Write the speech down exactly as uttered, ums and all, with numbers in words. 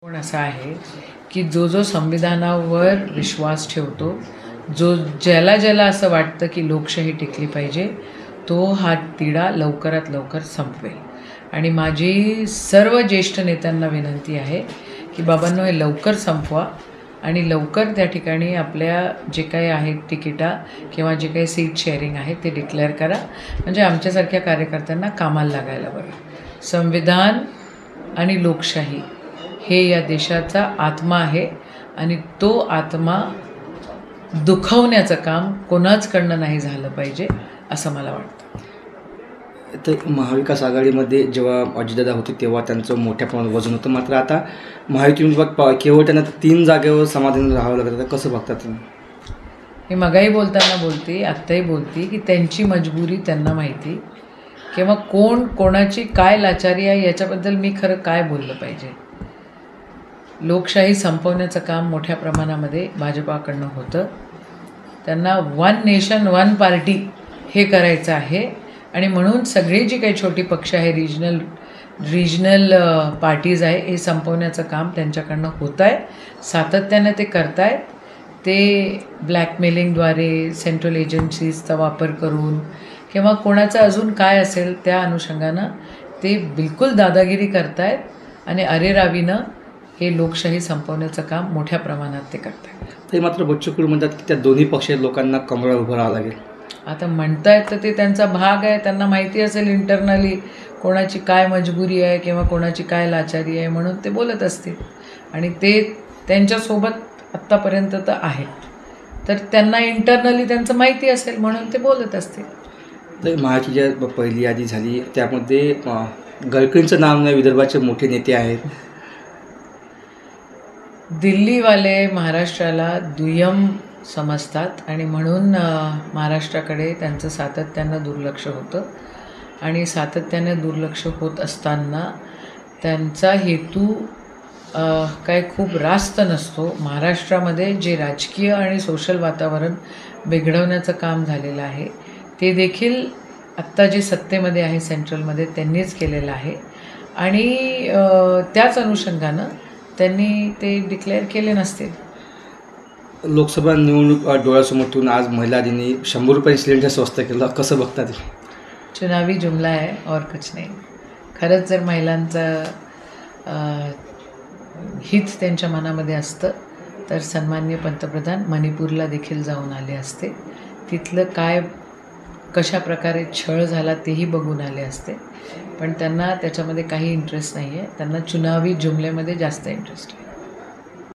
पण असा आहे की जो जो संविधानावर विश्वास ठेवतो, जो ज्याला ज्याला असं वाटतं की लोकशाही टिकली पाहिजे, तो हा तिढा लवकरात लवकर संपवेल. आणि माझी सर्व ज्येष्ठ नेत्यांना विनंती आहे की बाबांनो, हे लवकर संपवा आणि लवकर त्या ठिकाणी आपल्या जे काही आहेत तिकिटा किंवा जे काही सीट शेअरिंग आहे ते डिक्लेअर करा, म्हणजे आमच्यासारख्या कार्यकर्त्यांना कामाला लागायला बरं. संविधान आणि लोकशाही हे या देशाचा आत्मा आहे आणि तो आत्मा दुखवण्याचं काम कोणाचकडनं नाही झालं पाहिजे असं मला वाटतं. तर महाविकास आघाडीमध्ये जेव्हा अजितदादा होते तेव्हा त्यांचं मोठ्या प्रमाणात वजन होतं, मात्र आता महायुतीमध्ये केवळ त्यांना तीन जागेवर समाधान राहावं लागतं. तर कसं बघता तुम्ही? मी मगाही बोलताना बोलते, आत्ताही बोलते की त्यांची मजबुरी त्यांना माहिती, किंवा कोण कोणाची काय लाचारी आहे याच्याबद्दल मी खरं काय बोललं पाहिजे. लोकशाही संपवण्याचं काम मोठ्या प्रमाणामध्ये भाजपाकडनं होतं. त्यांना वन नेशन वन पार्टी हे करायचं आहे आणि म्हणून सगळी जी काही छोटी पक्ष आहे, रिजनल रिजनल पार्टीज आहे, हे संपवण्याचं काम त्यांच्याकडनं होतं आहे. सातत्यानं ते करत आहेत. ते ब्लॅकमेलिंगद्वारे, सेंट्रल एजन्सीजचा वापर करून किंवा कोणाचं अजून काय असेल त्या अनुषंगानं ते बिलकुल दादागिरी करत आहेत आणि अरेरावीनं हे लोकशाही संपवण्याचं काम मोठ्या प्रमाणात ते करत आहेत. ते मात्र बच्चू कडू म्हणतात की त्या दोन्ही पक्षात लोकांना कमळावर उभं राहावं लागेल. आता म्हणतायत तर ते त्यांचा भाग आहे, त्यांना माहिती असेल इंटरनली कोणाची काय मजबुरी आहे किंवा कोणाची काय लाचारी आहे, म्हणून ते बोलत असतील आणि ते त्यांच्यासोबत आत्तापर्यंत तर आहेत, तर त्यांना इंटरनली त्यांचं माहिती असेल म्हणून ते बोलत असतील. तर महाची ज्या पहिली यादी झाली त्यामध्ये गडकरींचं नाव नाही, विदर्भाचे मोठे नेते आहेत. दिल्लीवाले महाराष्ट्राला दुय्यम समजतात आणि म्हणून महाराष्ट्राकडे त्यांचं सातत्यानं दुर्लक्ष होतं आणि सातत्याने दुर्लक्ष होत असताना त्यांचा हेतू काय खूप रास्त नसतो. महाराष्ट्रामध्ये जे राजकीय आणि सोशल वातावरण बिघडवण्याचं काम झालेलं आहे ते देखील आत्ता जे सत्तेमध्ये आहे सेंट्रलमध्ये त्यांनीच केलेलं आहे आणि त्याच अनुषंगानं त्यांनी ते डिक्लेअर केले नसतील. लोकसभा निवडणूक डोळ्यासमोर ठेवून आज महिला दिनी शंभर रुपये सिलेंडर स्वस्त केलं, कसं बघता ते? चुनावी जुमला आहे और कुछ नाही. खरंच जर महिलांचं हित त्यांच्या मनामध्ये असतं तर सन्माननीय पंतप्रधान मणिपूरला देखील जाऊन आले असते. तिथलं काय कशा प्रकारे छळ झाला तेही बघून आले असते, पण त्यांना त्याच्यामध्ये काही इंटरेस्ट नाही आहे. त्यांना चुनावी जुमल्यामध्ये जास्त इंटरेस्ट आहे.